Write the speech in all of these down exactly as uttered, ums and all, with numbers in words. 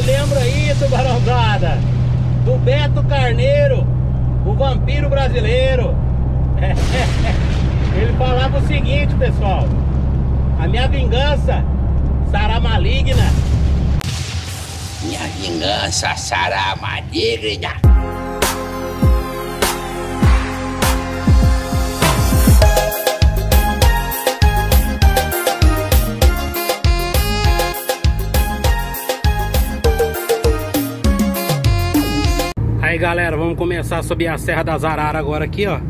lembra aí, tubarãozada, do Beto Carneiro, o vampiro brasileiro. Ele falava o seguinte, pessoal: a minha vingança será maligna. Minha vingança será maligna. Aí galera, vamos começar a subir a Serra das Araras agora aqui, ó.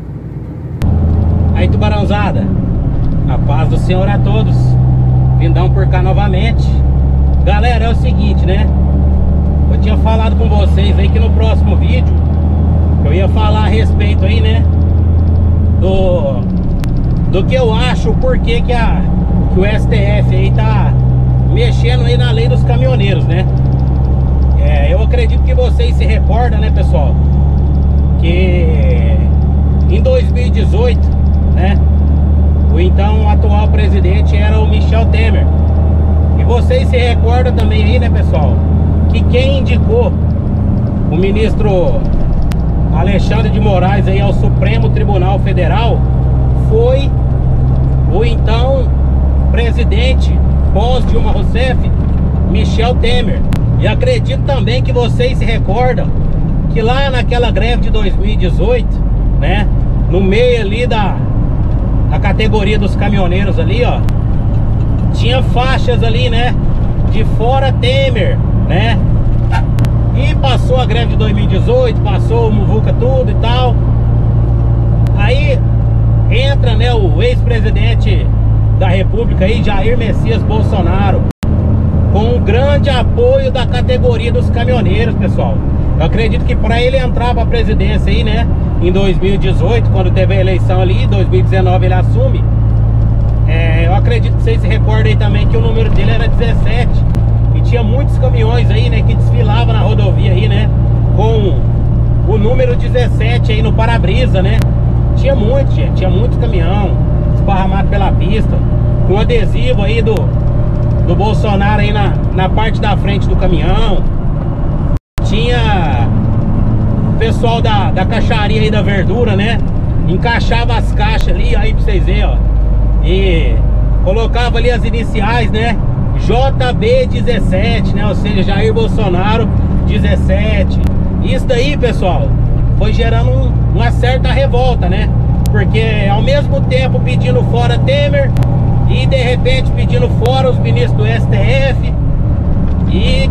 Aí tubarãozada, a paz do Senhor a todos. Vindão por cá novamente. Galera, é o seguinte, né? Eu tinha falado com vocês aí que no próximo vídeo eu ia falar a respeito aí, né, Do Do que eu acho, o porquê que, a, que o S T F aí tá mexendo aí na lei dos caminhoneiros, né? É, eu acredito que vocês se recordam, né, pessoal, que em dois mil e dezoito, né, o então atual presidente era o Michel Temer. E vocês se recordam também aí, né, pessoal, que quem indicou o ministro Alexandre de Moraes aí ao Supremo Tribunal Federal foi o então presidente pós-Dilma Rousseff, Michel Temer. E acredito também que vocês se recordam que lá naquela greve de dois mil e dezoito, né, no meio ali da, da categoria dos caminhoneiros ali, ó, tinha faixas ali, né, de fora Temer, né? E passou a greve de dois mil e dezoito, passou o Muvuca tudo e tal. Aí entra, né, o ex-presidente da República aí, Jair Messias Bolsonaro, com um grande apoio da categoria dos caminhoneiros, pessoal. Eu acredito que para ele entrar para a presidência aí, né, em dois mil e dezoito, quando teve a eleição ali, em dois mil e dezenove ele assume, é, eu acredito que vocês se recordam aí também que o número dele era dezessete. E tinha muitos caminhões aí, né, que desfilavam na rodovia aí, né, com o número dezessete aí no para-brisa, né. Tinha muito, gente, tinha muito caminhão esparramado pela pista, com adesivo aí do do Bolsonaro aí na, na parte da frente do caminhão. Tinha pessoal da, da caixaria aí da verdura, né, encaixava as caixas ali, aí pra vocês verem, ó, e colocava ali as iniciais, né, J B dezessete, né, ou seja, Jair Bolsonaro dezessete. Isso daí, pessoal, foi gerando um, uma certa revolta, né, porque ao mesmo tempo pedindo fora Temer e de repente pedindo fora os ministros do S T F e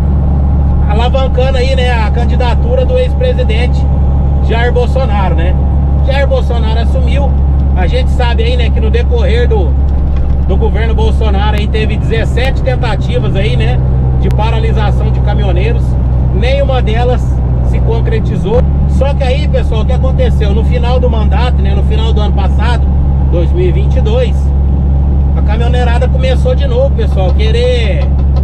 alavancando aí, né, a candidatura do ex-presidente Jair Bolsonaro, né. Jair Bolsonaro assumiu. A gente sabe aí, né, que no decorrer do, do governo Bolsonaro aí teve dezessete tentativas aí, né, de paralisação de caminhoneiros. Nenhuma delas se concretizou. Só que aí, pessoal, o que aconteceu? No final do mandato, né, no final do ano passado, dois mil e vinte e dois, a caminhoneirada começou de novo, pessoal, querer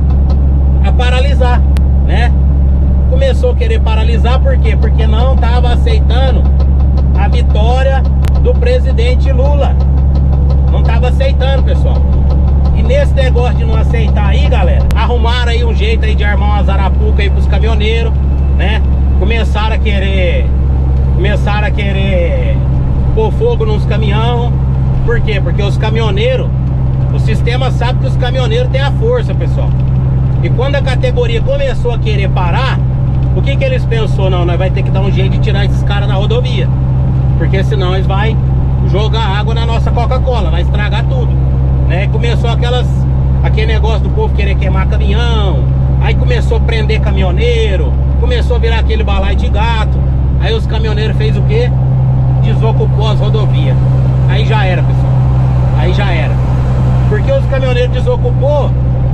a paralisar, né? Começou a querer paralisar, por quê? Porque não estava aceitando a vitória do presidente Lula. Não estava aceitando, pessoal. E nesse negócio de não aceitar aí, galera, arrumaram aí um jeito aí de armar umas arapucas aí pros caminhoneiros, né? Começaram a querer Começaram a querer pôr fogo nos caminhões. Por quê? Porque os caminhoneiros, o sistema sabe que os caminhoneiros têm a força, pessoal. E quando a categoria começou a querer parar, o que que eles pensou? Não, nós vai ter que dar um jeito de tirar esses caras da rodovia, porque senão eles vão jogar água na nossa Coca-Cola, vai estragar tudo, né? Começou aquelas, aquele negócio do povo querer queimar caminhão. Aí começou a prender caminhoneiro, começou a virar aquele balaio de gato. Aí os caminhoneiros fez o quê? Desocupou as rodovias. Aí já era, pessoal. Aí já era. Porque os caminhoneiros desocupou,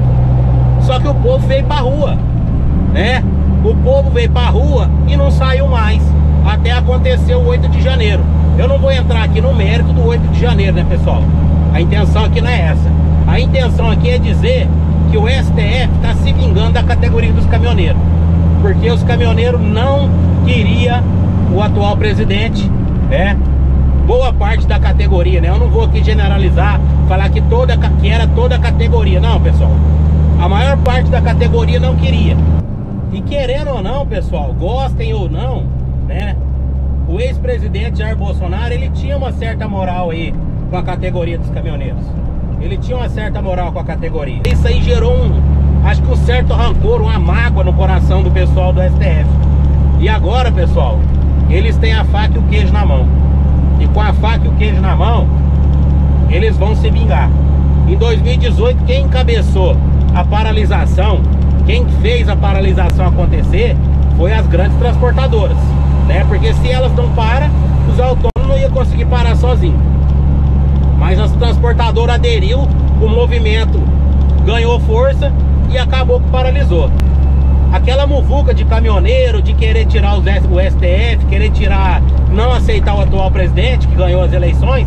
só que o povo veio pra rua, né? O povo veio pra rua e não saiu mais até acontecer o oito de janeiro. Eu não vou entrar aqui no mérito do oito de janeiro, né, pessoal? A intenção aqui não é essa. A intenção aqui é dizer que o S T F está se vingando da categoria dos caminhoneiros, porque os caminhoneiros não queriam o atual presidente, né? Boa parte da categoria, né? Eu não vou aqui generalizar, falar que, toda, que era toda a categoria. Não, pessoal. A maior parte da categoria não queria. E querendo ou não, pessoal, gostem ou não, né? O ex-presidente Jair Bolsonaro, ele tinha uma certa moral aí com a categoria dos caminhoneiros. Ele tinha uma certa moral com a categoria. Isso aí gerou um, acho que um certo rancor, uma mágoa no coração do pessoal do S T F. E agora, pessoal, eles têm a faca e o queijo na mão. E com a faca e o queijo na mão, eles vão se vingar. Em dois mil e dezoito, quem encabeçou a paralisação, quem fez a paralisação acontecer, foi as grandes transportadoras, né? Porque se elas não param, os autônomos não iam conseguir parar sozinhos. Mas as transportadoras aderiu, o movimento ganhou força e acabou que paralisou. Aquela muvuca de caminhoneiro, de querer tirar os, o S T F, querer tirar, não aceitar o atual presidente que ganhou as eleições,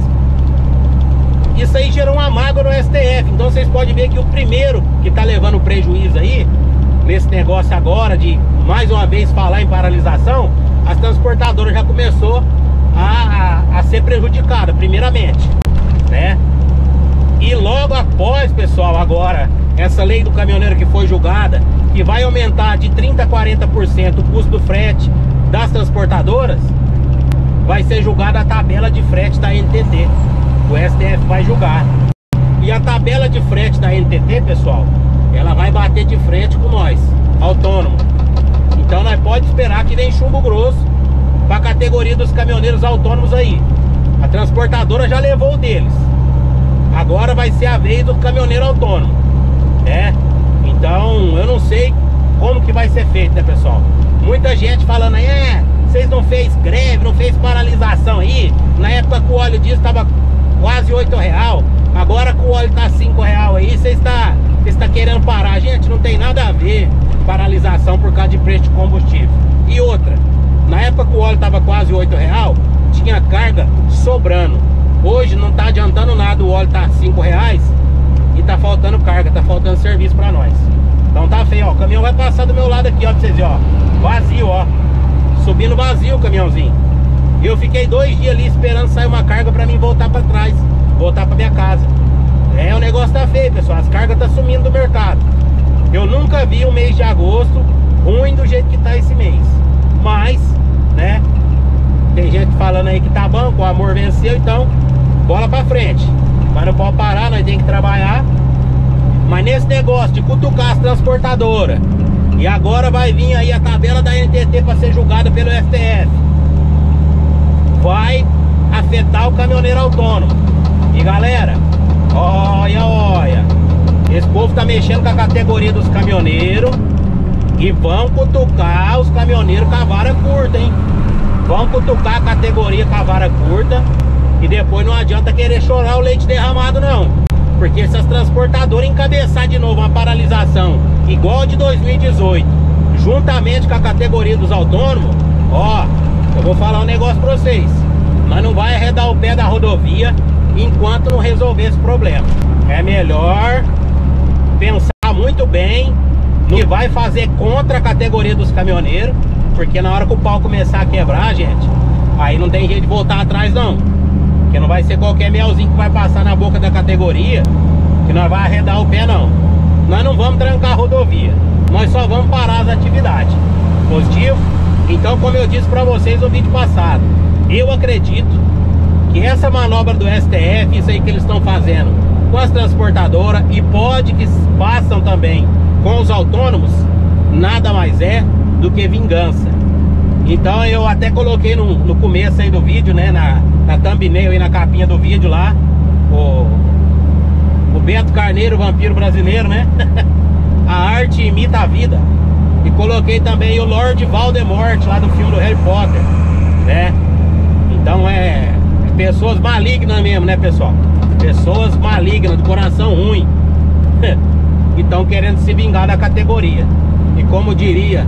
isso aí gerou uma mágoa no S T F. Então vocês podem ver que o primeiro que tá levando prejuízo aí, nesse negócio agora de mais uma vez falar em paralisação, as transportadoras já começou a, a, a ser prejudicada primeiramente, né? E logo após, pessoal, agora essa lei do caminhoneiro que foi julgada, que vai aumentar de trinta a quarenta por cento o custo do frete das transportadoras, vai ser julgada a tabela de frete da N T T. O S T F vai julgar. E a tabela de frete da N T T, pessoal, ela vai bater de frente com nós, autônomo. Então nós pode esperar que vem chumbo grosso para a categoria dos caminhoneiros autônomos aí. A transportadora já levou o deles. Agora vai ser a vez do caminhoneiro autônomo, né? Então eu não sei como que vai ser feito, né, pessoal? Muita gente falando aí, é, vocês não fez greve, não fez paralisação aí. Na época que o óleo diesel estava quase oito real, agora que o óleo tá cinco real aí, você está, está querendo parar. Gente, não tem nada a ver paralisação por causa de preço de combustível. E outra, na época que o óleo tava quase oito real, tinha carga sobrando. Hoje não tá adiantando nada, o óleo tá cinco reais e tá faltando carga, tá faltando serviço pra nós. Então tá feio, ó, o caminhão vai passar do meu lado aqui, ó, pra vocês verem, ó, vazio, ó, subindo vazio o caminhãozinho. Eu fiquei dois dias ali esperando sair uma carga pra mim voltar pra trás, voltar pra minha casa. É, o negócio tá feio, pessoal, as cargas tá sumindo do mercado. Eu nunca vi um mês de agosto ruim do jeito que tá esse mês. Mas, né, tem gente falando aí que tá bom, que o amor venceu, então bola pra frente. Mas não pode parar, nós temos que trabalhar. Mas nesse negócio de cutucar as transportadoras, e agora vai vir aí a tabela da N T T para ser julgada pelo S T F, vai afetar o caminhoneiro autônomo. E galera, olha, olha, esse povo tá mexendo com a categoria dos caminhoneiros e vão cutucar os caminhoneiros com a vara curta, hein? Vão cutucar a categoria com a vara curta. E depois não adianta querer chorar o leite derramado, não. Porque se as transportadoras encabeçar de novo uma paralisação igual a de dois mil e dezoito, juntamente com a categoria dos autônomos, ó, eu vou falar um negócio pra vocês. Nós não vai arredar o pé da rodovia enquanto não resolver esse problema. É melhor pensar muito bem no que vai fazer contra a categoria dos caminhoneiros, porque na hora que o pau começar a quebrar, gente, aí não tem jeito de voltar atrás, não. Porque não vai ser qualquer melzinho que vai passar na boca da categoria que nós vai arredar o pé, não. Nós não vamos trancar a rodovia, nós só vamos parar as atividades. Positivo? Então, como eu disse pra vocês no vídeo passado, eu acredito que essa manobra do S T F, isso aí que eles estão fazendo com as transportadoras, e pode que façam também com os autônomos, nada mais é do que vingança. Então eu até coloquei no, no começo aí do vídeo, né, na, na thumbnail e na capinha do vídeo lá, o, o Beto Carneiro, vampiro brasileiro, né? A arte imita a vida. E coloquei também o Lord Voldemort lá do filme do Harry Potter, né? Então é, é pessoas malignas mesmo, né, pessoal? Pessoas malignas, do coração ruim, que estão querendo se vingar da categoria. E como diria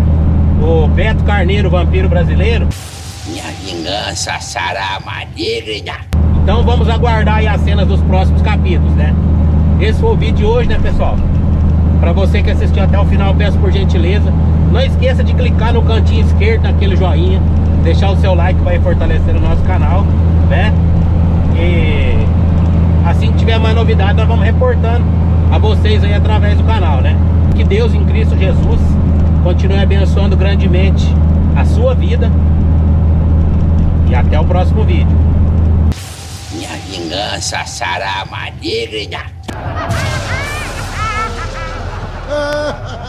o Beto Carneiro, vampiro brasileiro, minha vingança será maligna. Então vamos aguardar aí as cenas dos próximos capítulos, né? Esse foi o vídeo de hoje, né, pessoal? Pra você que assistiu até o final, peço por gentileza, não esqueça de clicar no cantinho esquerdo, naquele joinha, deixar o seu like, vai fortalecer o nosso canal, né? E assim que tiver mais novidade, nós vamos reportando a vocês aí através do canal, né? Que Deus em Cristo Jesus continue abençoando grandemente a sua vida. E até o próximo vídeo. Minha vingança será maligna.